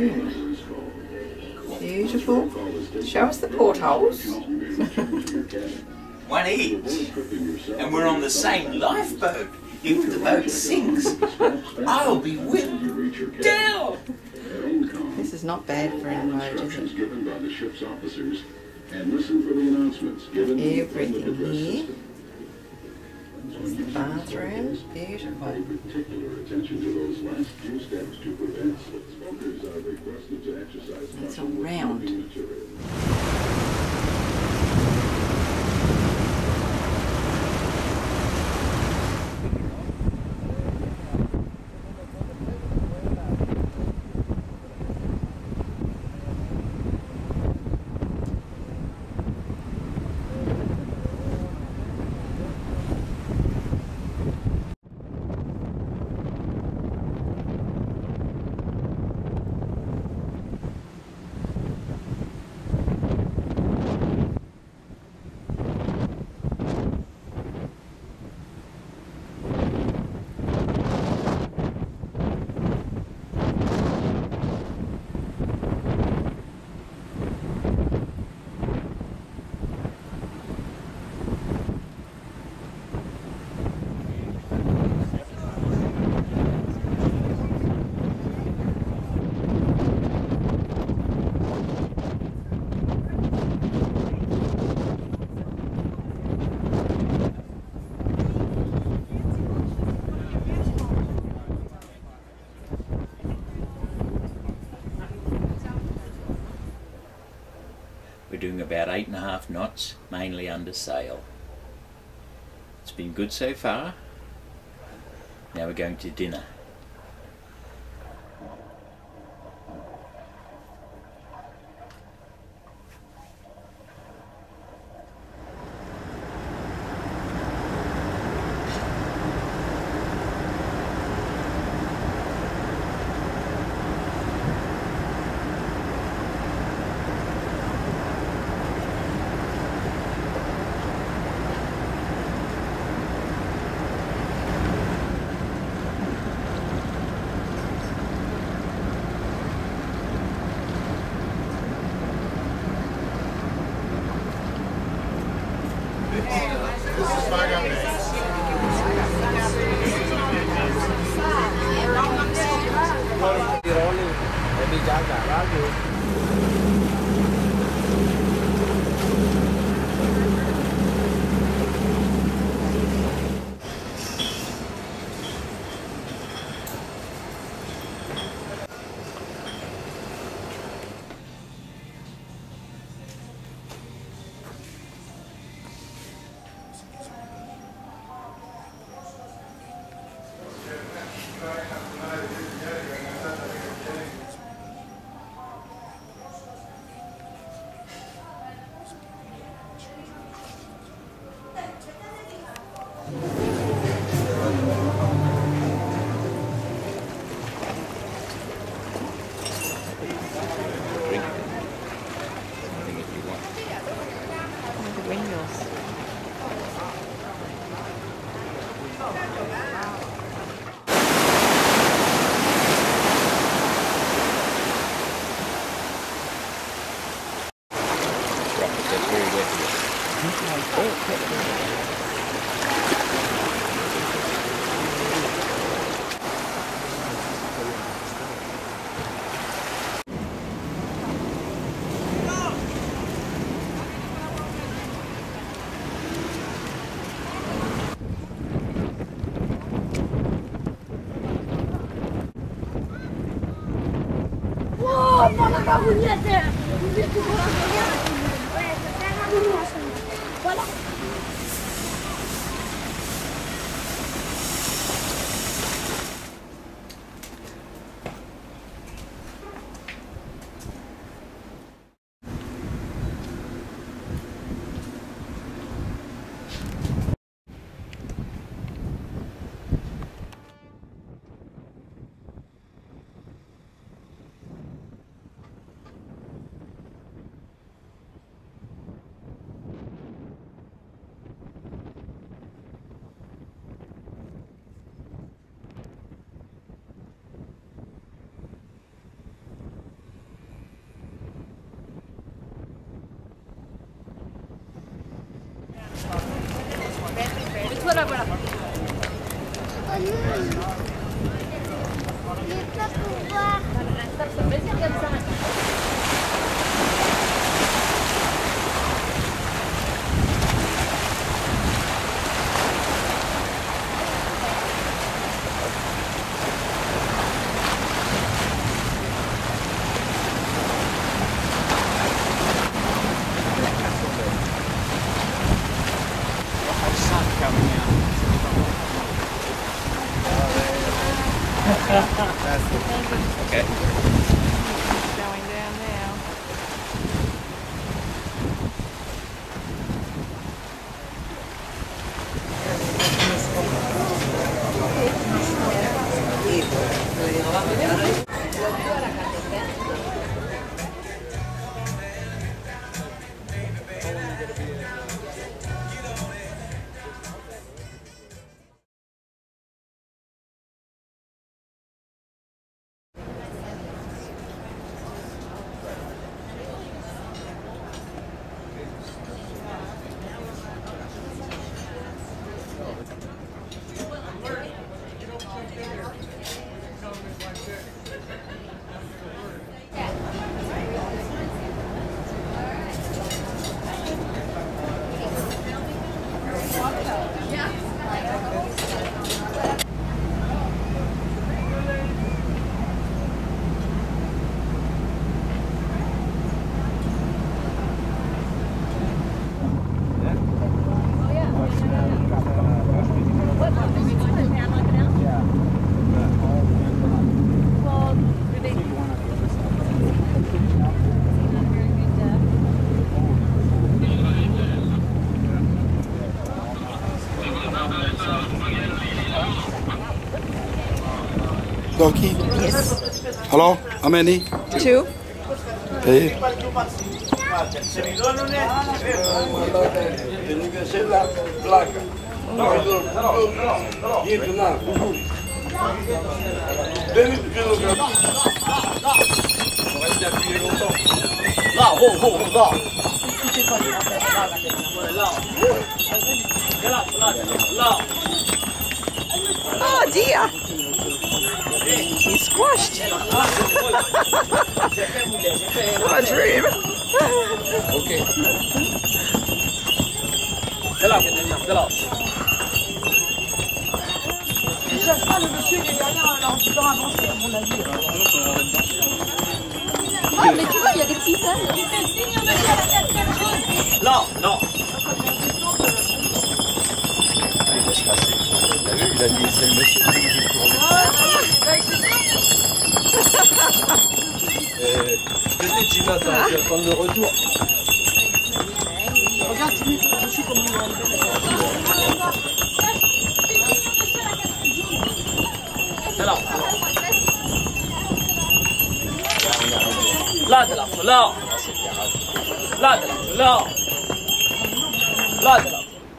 room. Beautiful. Show us the portholes. One each. And we're on the same lifeboat. If the boat sinks, I'll be with Adelle. This is not bad for an remote, is it? Everything here. There's the bathroom. Beautiful. It's all round. We're doing about 8.5 knots, mainly under sail. It's been good so far. Now we're going to dinner. donkey? Yes. Hello? How many? 2. Hey. Oh dear! He's squashed. Oh, dream. Okay. Ah, mais tu vois, il y a des petits ânes. Non, non. T'as vu, il a dit c'est le monsieur qui dit Je dis, Gina, je vais attendre le retour. Regarde, je suis comme là. Là, de là, de là. Là, de là, de là. Là, de là.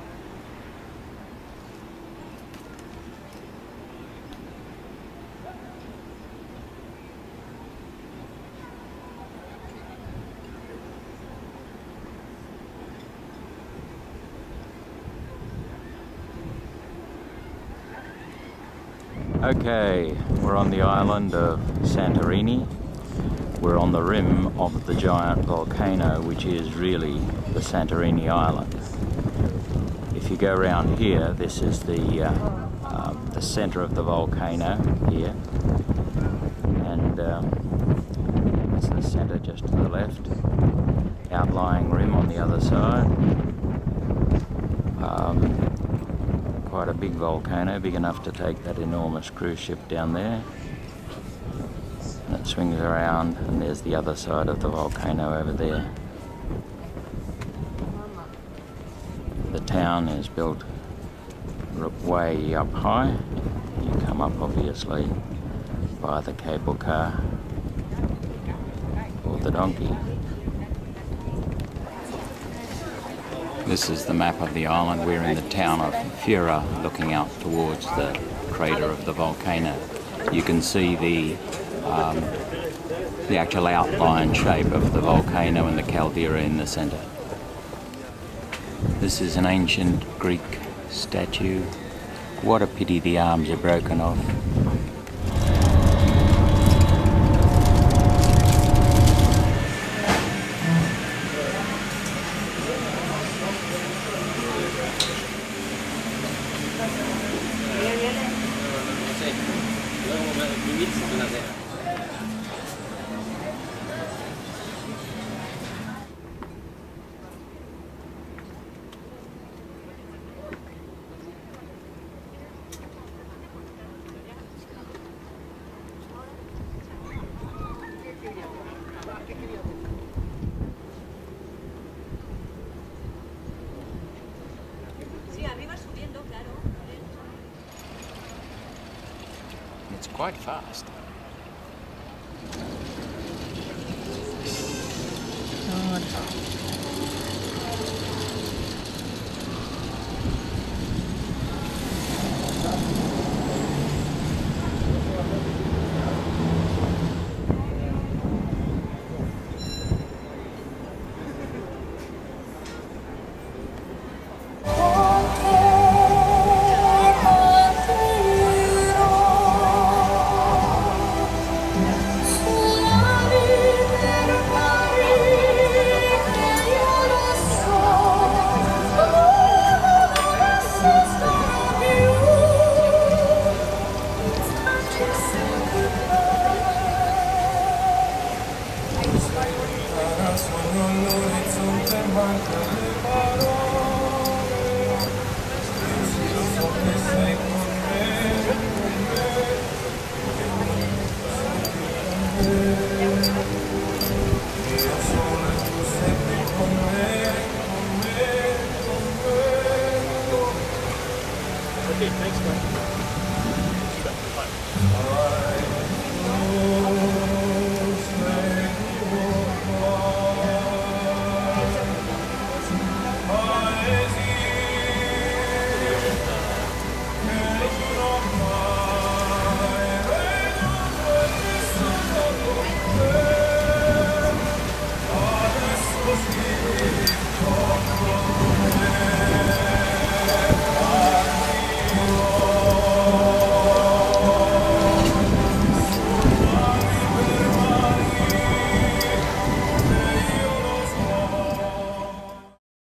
Okay, we're on the island of Santorini. We're on the rim of the giant volcano, which is really the Santorini island. If you go around here, this is the center of the volcano here, and that's the center just to the left. Outlying rim on the other side. Quite a big volcano, big enough to take that enormous cruise ship down there. And it swings around, and there's the other side of the volcano over there. The town is built way up high. You come up obviously by the cable car or the donkey. This is the map of the island. We're in the town of Fura, looking out towards the crater of the volcano. You can see the actual outline shape of the volcano and the caldera in the center. This is an ancient Greek statue. What a pity the arms are broken off. It's quite fast.